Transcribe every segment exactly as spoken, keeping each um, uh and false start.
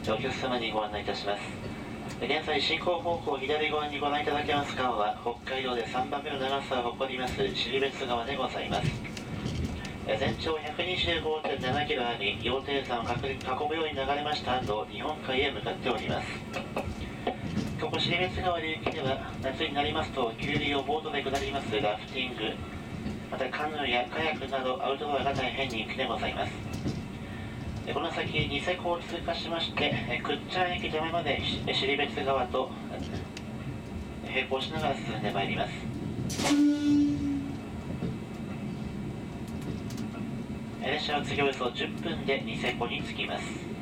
お客様にご案内いたします。現在進行方向左側にご覧いただけます川は北海道でさんばんめの長さを誇ります標別川でございます。全長 ひゃくにじゅうごてんななキロあり、羊蹄山を囲むように流れました後、日本海へ向かっております。ここ標別川流域では夏になりますと急流をボートで下りますラフティング、またカヌーやカヤックなどアウトドアが大変人気でございます。この先ニセコを通過しまして倶知安駅手前まで標別川と並行しながら進んでまいります。列車は次およそじゅっぷんでニセコに着きます。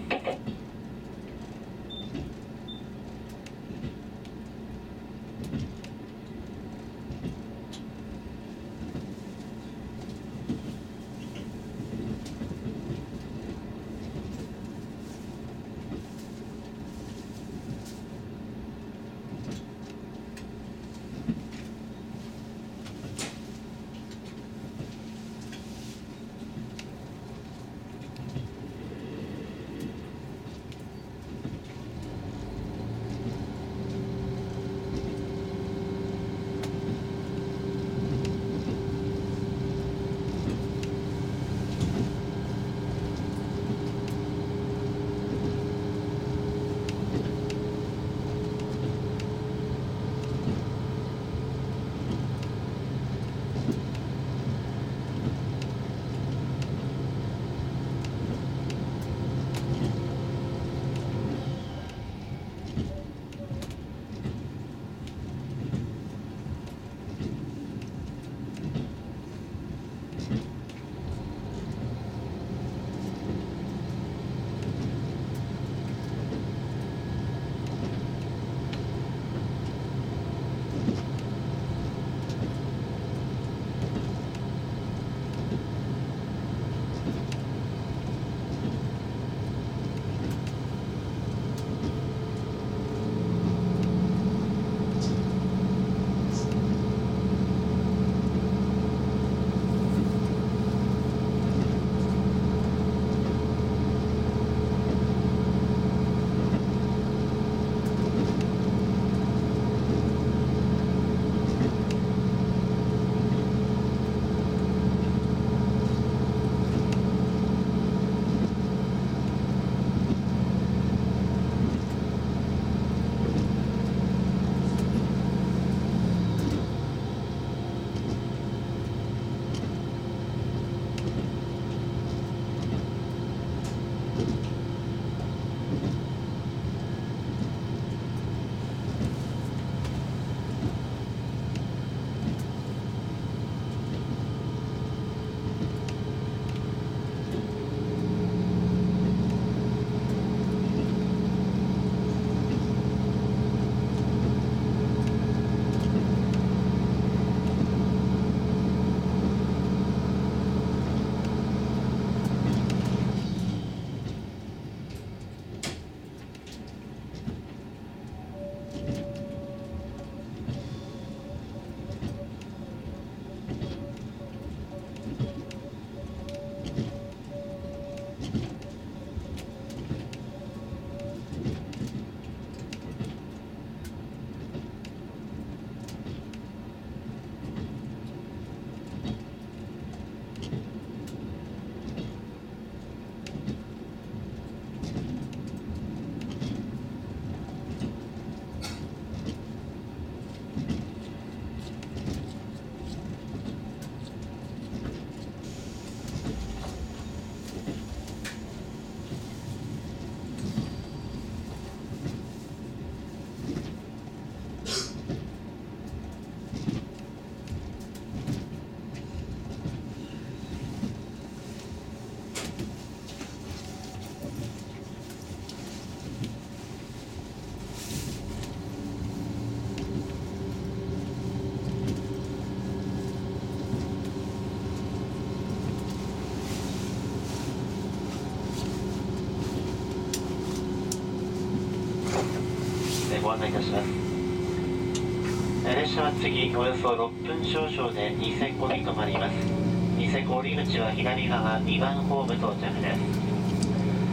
ご案内いたします。列車は次およそろっぷん少々でニセコに止まります。ニセコ降り口は左側にばんホーム到着です。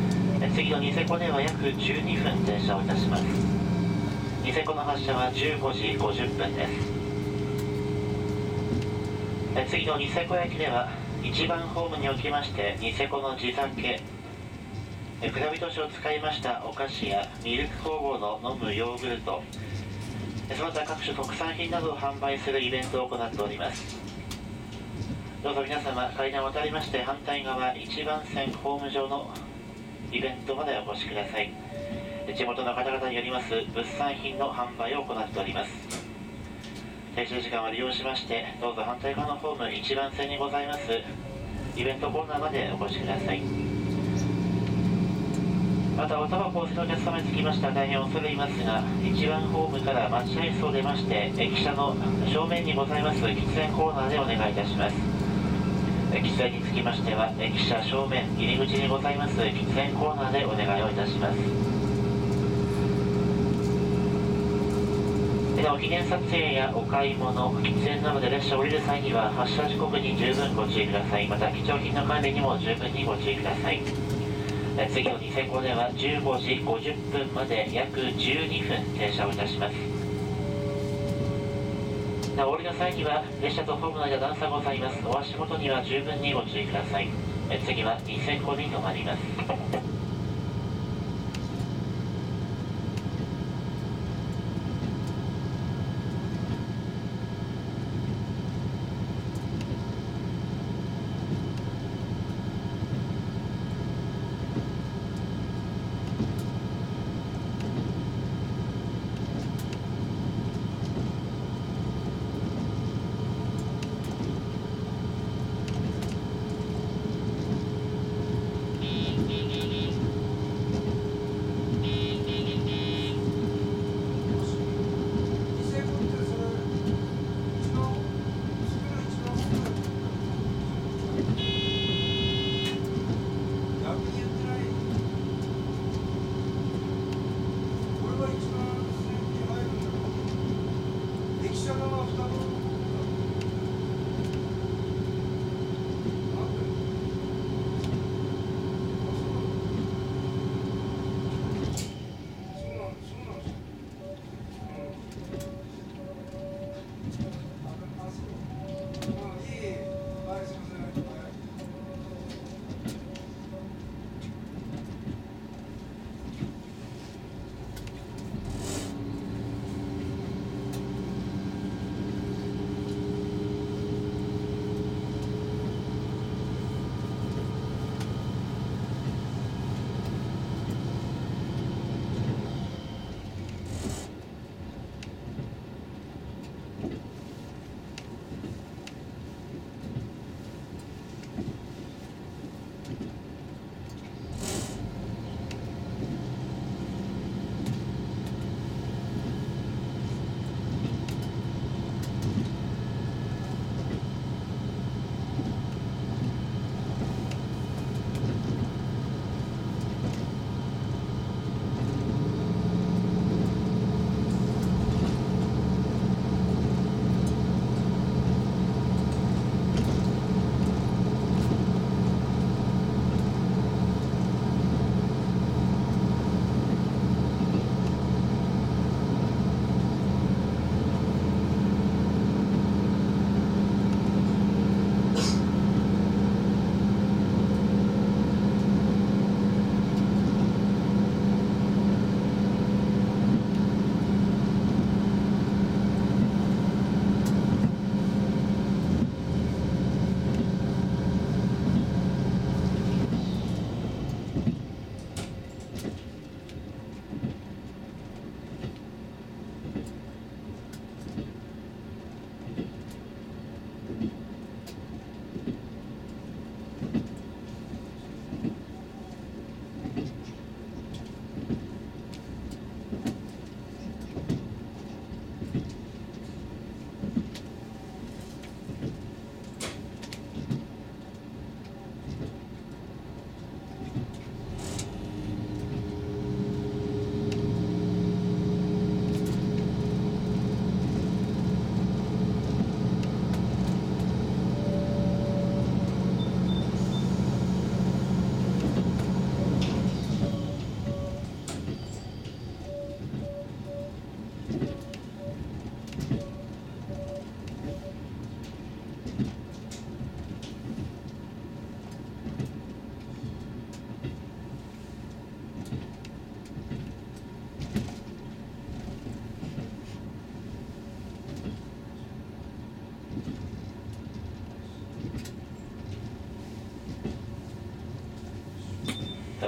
次のニセコでは約じゅうにふん停車をいたします。ニセコの発車はじゅうごじごじゅっぷんです。次のニセコ駅ではいちばんホームにおきましてニセコの地酒、蔵人酒を使いましたお菓子やミルク工房の飲むヨーグルト、その他各種特産品などを販売するイベントを行っております。どうぞ皆様、階段を渡りまして反対側いちばん線ホーム上のイベントまでお越しください。地元の方々によります物産品の販売を行っております。停車時間を利用しましてどうぞ反対側のホームいちばん線にございますイベントコーナーまでお越しください。またおタバコをお吸いのお客様につきましては大変恐れ入りますが、いちばんホームから待合室を出まして駅舎の正面にございます喫煙コーナーでお願いいたします。喫煙につきましては駅舎正面入り口にございます喫煙コーナーでお願いをいたします。では、お記念撮影やお買い物、喫煙などで列車を降りる際には発車時刻に十分ご注意ください。また貴重品の管理にも十分にご注意ください。次のニセコではじゅうごじごじゅっぷんまで約じゅうにふん停車をいたします。なお降りの際には列車とホームの間段差ございます。お足元には十分にご注意ください。次はニセコに停まります。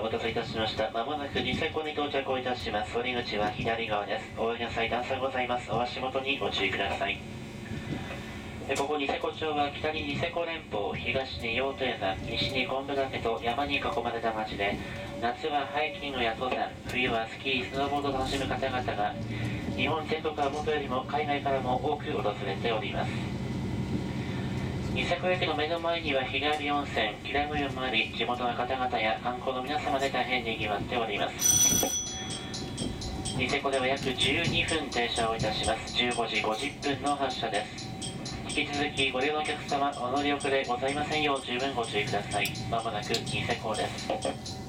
お待たせいたしました。まもなくニセコに到着をいたします。降り口は左側です。お降りの際段差ございます。お足元にご注意ください。ここニセコ町は北にニセコ連峰、東に羊蹄山、西に昆布岳と山に囲まれた町で、夏はハイキングや登山、冬はスキー、スノーボードを楽しむ方々が日本全国はもとよりも海外からも多く訪れております。ニセコ駅の目の前には日帰り温泉、キラム湯もあり、地元の方々や観光の皆様で大変にぎわっております。ニセコでは約じゅうにふん停車をいたします。じゅうごじごじゅっぷんの発車です。引き続きご利用のお客様、お乗り遅れございませんよう十分ご注意ください。まもなくニセコです。